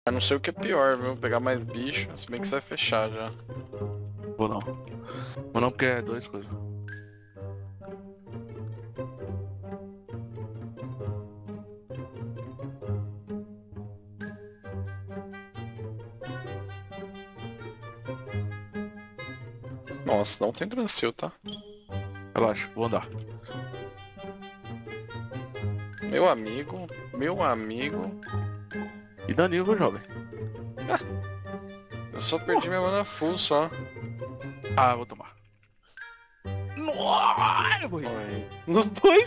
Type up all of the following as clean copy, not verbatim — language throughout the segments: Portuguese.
Eu não sei o que é pior, viu? Pegar mais bicho, se bem que você vai fechar já. Vou não. Vou não porque é duas coisas. Nossa, não tem Drancil, tá? Relaxa, vou andar. Meu amigo, meu amigo. E Danilo, meu jovem. Eu só perdi minha mana full só. Ah, vou tomar. Nossa, eu morri. Oi. Nos dois.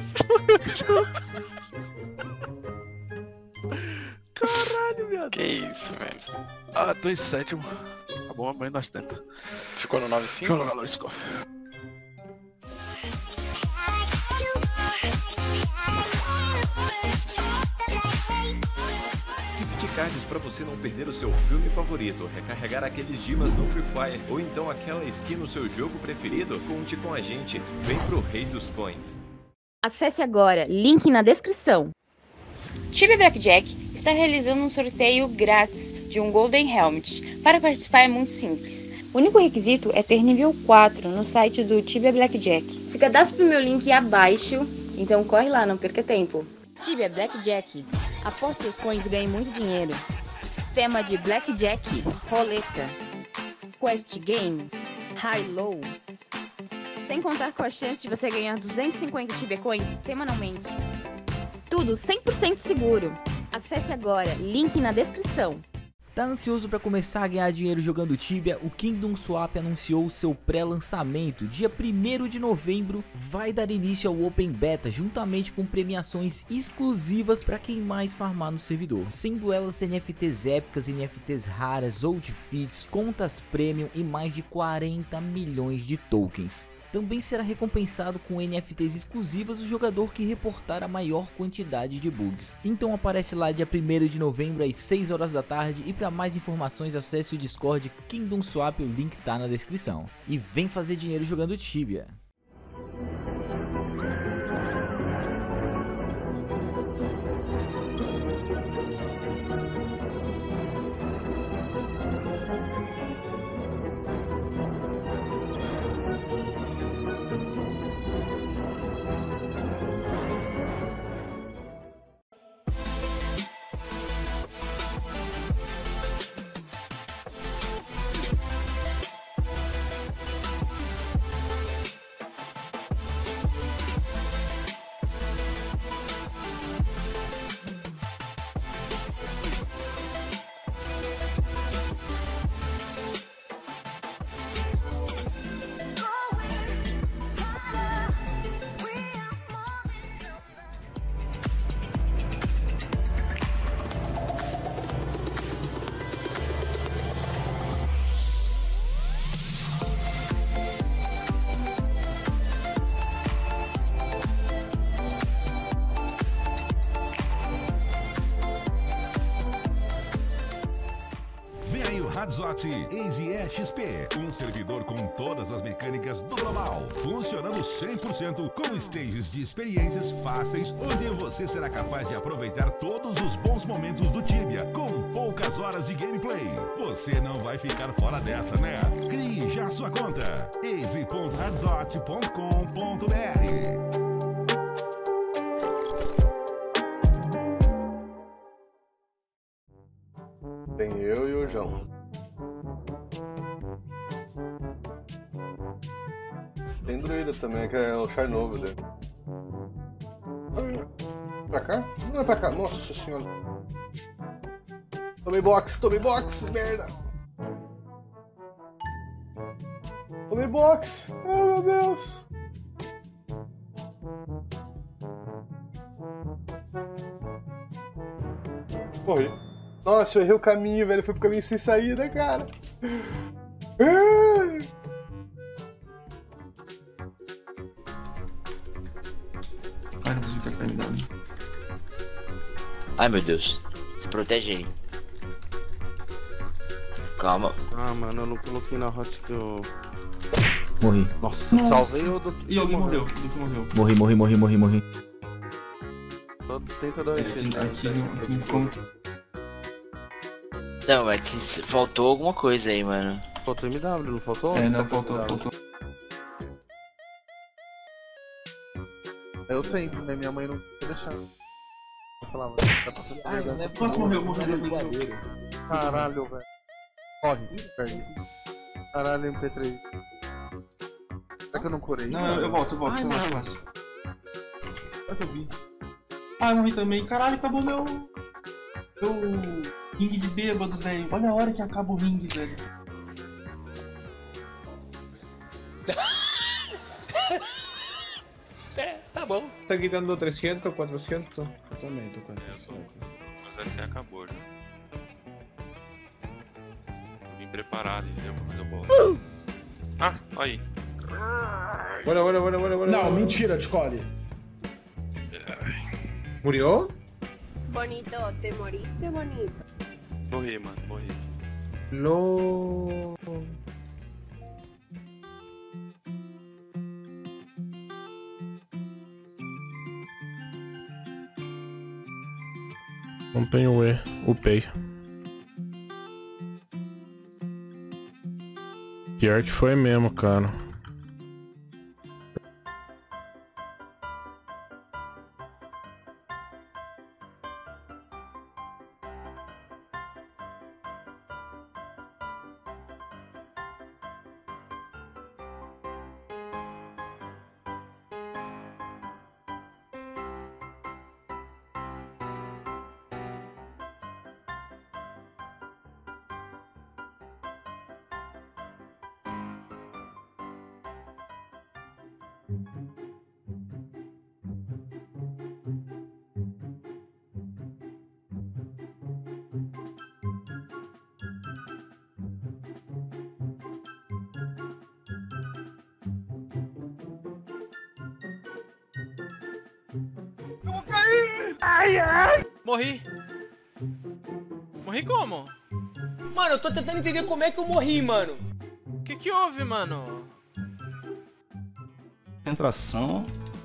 Caralho, viado. Que isso, velho. Ah, tô em sétimo. Tá bom, amanhã nós tenta. Ficou no Deixa eu 9-5? jogar no score. Gift cards para você não perder o seu filme favorito, recarregar aqueles dimas no Free Fire ou então aquela skin no seu jogo preferido? Conte com a gente, vem pro Rei dos Coins. Acesse agora, link na descrição. Tibia Blackjack está realizando um sorteio grátis de um Golden Helmet. Para participar é muito simples. O único requisito é ter nível 4 no site do Tibia Blackjack. Se cadastre pro meu link abaixo, então corre lá, não perca tempo. Tibia Blackjack. Aposte seus coins e ganhe muito dinheiro. Tema de Blackjack, roleta, Quest Game, High Low. Sem contar com a chance de você ganhar 250 Tibia Coins semanalmente. Tudo 100% seguro. Acesse agora, link na descrição. Tá ansioso para começar a ganhar dinheiro jogando Tibia? O Kingdom Swap anunciou seu pré-lançamento. Dia 1º de novembro vai dar início ao Open Beta, juntamente com premiações exclusivas para quem mais farmar no servidor, sendo elas NFTs épicas, NFTs raras, old feeds, contas premium e mais de 40 milhões de tokens. Também será recompensado com NFTs exclusivas o jogador que reportar a maior quantidade de bugs. Então aparece lá dia 1º de novembro às 6 horas da tarde e para mais informações acesse o Discord Kingdom Swap, o link tá na descrição. E vem fazer dinheiro jogando Tibia. Hadzot Easy XP, um servidor com todas as mecânicas do global, funcionando 100% com stages de experiências fáceis, onde você será capaz de aproveitar todos os bons momentos do Tibia, com poucas horas de gameplay. Você não vai ficar fora dessa, né? Crie já sua conta, easy.hadzot.com.br. Tem eu e o João. Tem druida também, que é o char novo dele. Pra cá? Não é pra cá, nossa senhora. Tomei box, merda. Tomei box, ai meu Deus. Morri. Nossa, eu errei o caminho, velho. Foi pro caminho sem saída, cara. Cara, você tá carregado. Ai meu Deus, se protege aí. Calma. Ah, mano, eu não coloquei na hot que eu... Morri. Nossa, salvei o do que E alguém morreu, o Duque morreu. Morri. Tenta dar um Aqui não como... Não, é que faltou alguma coisa aí, mano. Faltou MW, não faltou? É, não, faltou. Eu sempre, né? Minha mãe não quer deixar. Eu falava, tá passando vergonha. Posso morrer, morreu. Caralho, velho. Corre, perde. Caralho, MP3. Será que eu não curei? Não, eu volto, Ai, você não. vai fácil. Será que eu vi? Ah, eu morri também. Caralho, acabou meu ringue de bêbado, velho. Olha a hora que acaba o ringue, velho. Tá bom. Tá gritando 300, 400? Eu também tô com essa. Mas essa aí acabou já. Vim preparado, entendeu? Coisa boa. Ah, aí. Bora. Não, mentira, Ticoli. Murió? Bonito, te moriste bonito. Morri, mano, morri. No. Não tenho E, upei. Pior que foi mesmo, cara. Morri. Morri como? Mano, eu tô tentando entender como é que eu morri, mano. O que houve, mano? Concentração.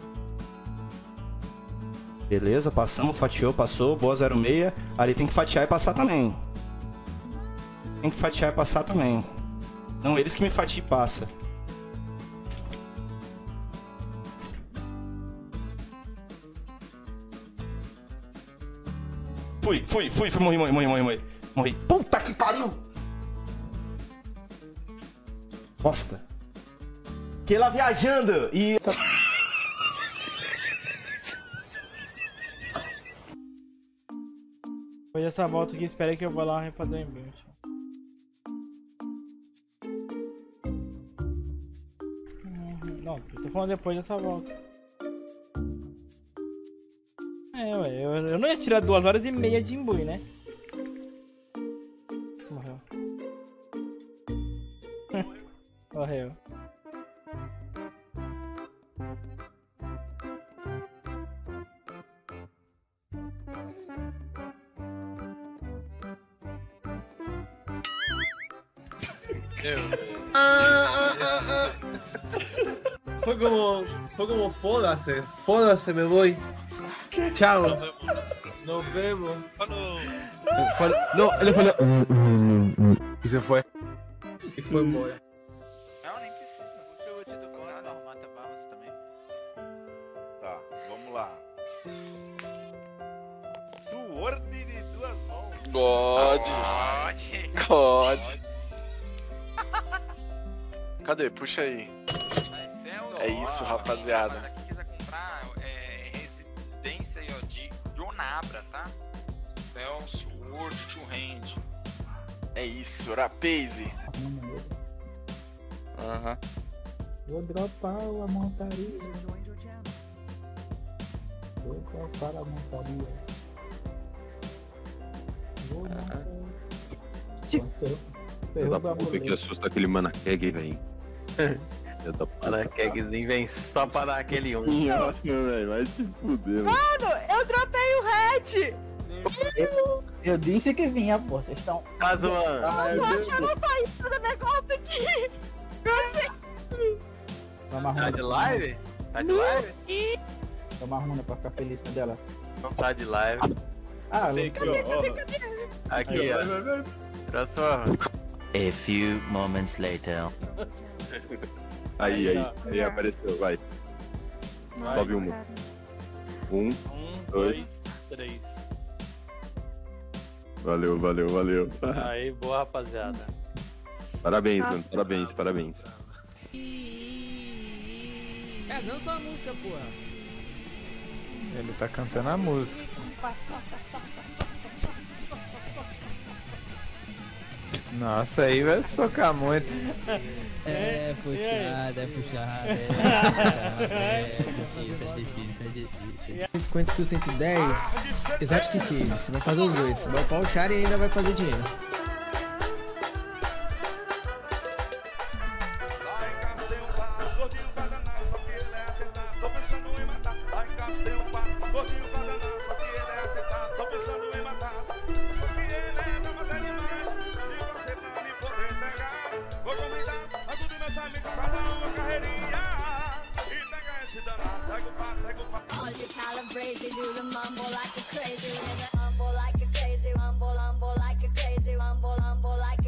Beleza, passamos, fatiou, passou, boa 06. Ali tem que fatiar e passar também. Tem que fatiar e passar também. Não, eles que me fatiem e passa. Morri. Puta que pariu! Bosta. Que ela viajando e... Depois dessa volta aqui, espera que eu vou lá refazer o embate. Não, eu tô falando depois dessa volta. É, ué, eu não ia tirar 2h30 de imbui, né? Morreu. Morreu. Fue como Fódase, me voy. Chao. Nos vemos. No, él fue. Y se fue. Y fue embora. Não, nem precisa. O seu útil do boss não mata balas também. Tá, vamos lá. Sword de duas mãos. God. Cadê? Puxa aí. É isso, rapaziada. Quem quiser comprar é Residência de Jonabra, tá? Spell Sword to Hand. É isso, Rapaze. Aham. Vou dropar a montaria. Vou dropar a montaria. Vou dropar. Filho da puta que assusta aquele Manakeg, velho. Manakegzinho vem só para dar aquele um. Nossa, velho, vai se fuder. Mano, eu dropei o Red! Eu disse que vinha, pô, vocês estão... Tá zoando. Eu tô achando a saída do negócio aqui! Tá de live? Tá de live? Toma uma pra ficar feliz com ela. Não tá de live. Ah, aqui, ó. Aqui, ó. Transforma. A few moments later. Aí apareceu, vai. Sobe uma. 1, 2, 3. Valeu. Aí, boa rapaziada. Parabéns, mano. Parabéns. É, não só a música, porra. Ele tá cantando a música. Nossa, aí vai socar muito. É puxada. É difícil. Com skill 110, Exotic Cave. Você vai fazer os dois. Você vai upar o char e ainda vai fazer dinheiro. All you calibrated, do the mumble like a crazy, nigga. Humble like a crazy, humble like a crazy, humble like